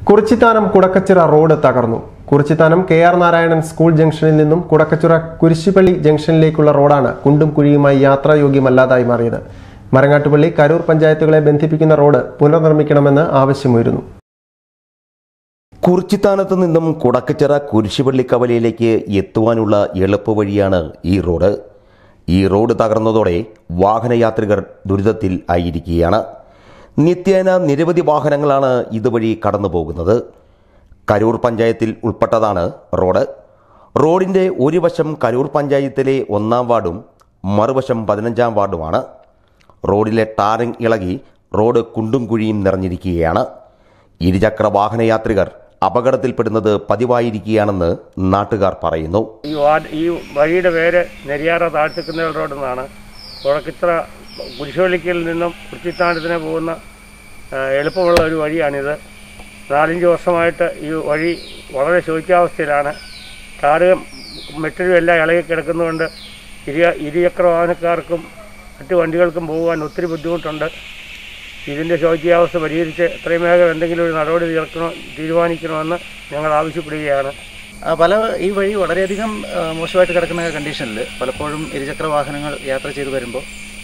Kurichithanam Kudakkachira road തകർന്നു. Kurichithanam K R. Narayanan school ജംഗ്ഷനിൽ നിന്നും കുടക്കച്ചിറ കുരിശിപ്പള്ളി ജംഗ്ഷനിലേക്കുള്ള റോഡാണ് കുണ്ടും കുഴിയുമായി യാത്രായോഗ്യമല്ലാതായി മാറിയത്. മരങ്ങാട്ടുപള്ളി, കരൂർ പഞ്ചായത്തുകളെ ബന്ധിപ്പിക്കുന്ന റോഡ് പുനർനിർമ്മിക്കണമെന്ന് ആവശ്യമുയരുന്നു. കുറിച്ചിത്താനത്ത് നിന്നും കുടക്കച്ചിറ കുരിശിപ്പള്ളി കവലയിലേക്ക് എത്തുവാനുള്ള എളുപ്പവഴിയാണ് ഈ റോഡ്. ഈ റോഡ് തകർന്നതോടെ വാഹനയാത്രികർ ദുരിതത്തിൽ ആയിരിക്കുകയാണ്. നിത്യേന നിരവധി വാഹനങ്ങളാണ് ഇതുവഴി കടന്നു പോകുന്നത്. കരൂർ പഞ്ചായത്തിൽ ഉൾപ്പെട്ടതാണ് റോഡ്. റോഡിൻ്റെ ഒരു വശം കരൂർ പഞ്ചായത്തിലെ 1-ാം വാർഡും മറുവശം 15-ാം വാർഡുമാണ്. റോഡിലെ ടാറിംഗ് ഇളകി റോഡ് കുണ്ടും കുഴിയും നിറഞ്ഞിരിക്കുകയാണ്. ഇരുചക്ര വാഹനയാത്രികർ അപകടത്തിൽപ്പെടുന്നത് പതിവായിരിക്കുകയാണെന്ന് നാട്ടുകാർ പറയുന്നു. ഈ വഴിയുടെ പേര് നെരിയാറ താഴ്ത്തിക്കുന്നൽ റോഡ് എന്നാണ്. കുടക്കച്ചിറ കുരിശുപള്ളിക്കൽ നിന്നും കുറിച്ചിത്താനത്തിന് പോകുന്ന എളുപ്പമുള്ള ഒരു വഴിയാണിത്. 4-5 വർഷമായിട്ട് ഈ വഴി വളരെ ശോച്യാവസ്ഥയിലാണ്. ടാറും മെറ്റലും എല്ലാം ഇളകി കിടക്കുന്നതുകൊണ്ട് ഇരുചക്ര വാഹനക്കാർക്കും മറ്റു വണ്ടികൾക്കും പോകുവാൻ ഒത്തിരി ബുദ്ധിമുട്ടുണ്ട്. ഇതിൻ്റെ ശോച്യാവസ്ഥ പരിഹരിച്ച് എത്രയും വേഗം എന്തെങ്കിലും ഒരു നടപടി തീരുമാനിക്കണമെന്ന് ഞങ്ങൾ ആവശ്യപ്പെടുകയാണ്. ഈ വഴി വളരെയധികം മോശമായിട്ട് കിടക്കുന്ന കണ്ടീഷനിൽ പലപ്പോഴും ഇരുചക്ര വാഹനങ്ങൾ യാത്ര ചെയ്തു വരുമ്പോൾ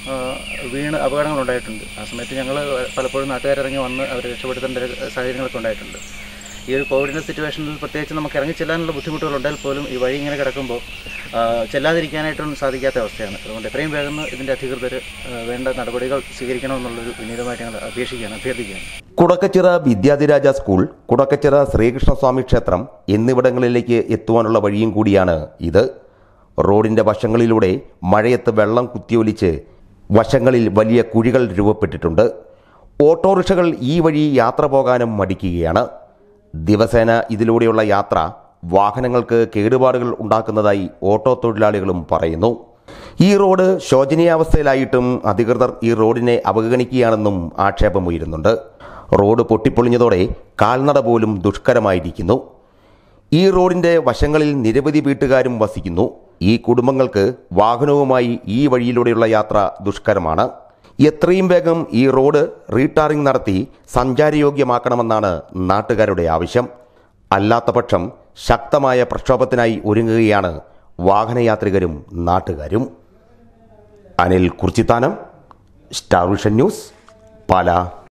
വീണ് അപകടങ്ങളുണ്ടായിട്ടുണ്ട്. ആ സമയത്ത് ഞങ്ങൾ പലപ്പോഴും നാട്ടുകാരിറങ്ങി വന്ന് അവരെ രക്ഷപ്പെടുത്തേണ്ട സാഹചര്യങ്ങളൊക്കെ ഉണ്ടായിട്ടുണ്ട്. ഈ ഒരു കോവിഡിൻ്റെ സിറ്റുവേഷനിൽ പ്രത്യേകിച്ച് നമുക്ക് ഇറങ്ങി ചെല്ലാനുള്ള ബുദ്ധിമുട്ടുകളുണ്ടെങ്കിൽ പോലും ഈ വഴി ഇങ്ങനെ കിടക്കുമ്പോൾ ചെല്ലാതിരിക്കാനായിട്ടും സാധിക്കാത്ത അവസ്ഥയാണ്. അതുകൊണ്ട് എത്രയും വേഗം ഇതിൻ്റെ അധികൃതർ വേണ്ട നടപടികൾ സ്വീകരിക്കണമെന്നുള്ളൊരു വിനീതമായിട്ട് ഞങ്ങൾ അഭ്യർത്ഥിക്കുകയാണ്. കുടക്കച്ചിറ വിദ്യാധിരാജ സ്കൂൾ, കുടക്കച്ചിറ ശ്രീകൃഷ്ണസ്വാമി ക്ഷേത്രം എന്നിവിടങ്ങളിലേക്ക് എത്തുവാനുള്ള വഴിയും കൂടിയാണ് ഇത്. റോഡിൻ്റെ വശങ്ങളിലൂടെ മഴയത്ത് വെള്ളം കുത്തിയൊലിച്ച് വശങ്ങളിൽ വലിയ കുഴികൾ രൂപപ്പെട്ടിട്ടുണ്ട്. ഓട്ടോറിക്ഷകൾ ഈ വഴി യാത്ര പോകാനും മടിക്കുകയാണ്. ദിവസേന ഇതിലൂടെയുള്ള യാത്ര വാഹനങ്ങൾക്ക് കേടുപാടുകൾ ഉണ്ടാക്കുന്നതായി ഓട്ടോ തൊഴിലാളികളും പറയുന്നു. ഈ റോഡ് ശോചനീയാവസ്ഥയിലായിട്ടും അധികൃതർ ഈ റോഡിനെ അവഗണിക്കുകയാണെന്നും ആക്ഷേപമുയരുന്നുണ്ട്. റോഡ് പൊട്ടിപ്പൊളിഞ്ഞതോടെ കാൽനട പോലും ദുഷ്കരമായിരിക്കുന്നു. ഈ റോഡിൻ്റെ വശങ്ങളിൽ നിരവധി വീട്ടുകാരും വസിക്കുന്നു. ഈ കുടുംബങ്ങൾക്ക് വാഹനവുമായി ഈ വഴിയിലൂടെയുള്ള യാത്ര ദുഷ്കരമാണ്. എത്രയും വേഗം ഈ റോഡ് റീടാറിംഗ് നടത്തി സഞ്ചാരയോഗ്യമാക്കണമെന്നാണ് നാട്ടുകാരുടെ ആവശ്യം. അല്ലാത്തപക്ഷം ശക്തമായ പ്രക്ഷോഭത്തിനായി ഒരുങ്ങുകയാണ് വാഹനയാത്രികരും നാട്ടുകാരും. Anil Kurichithanam, Star Vision news, Pala.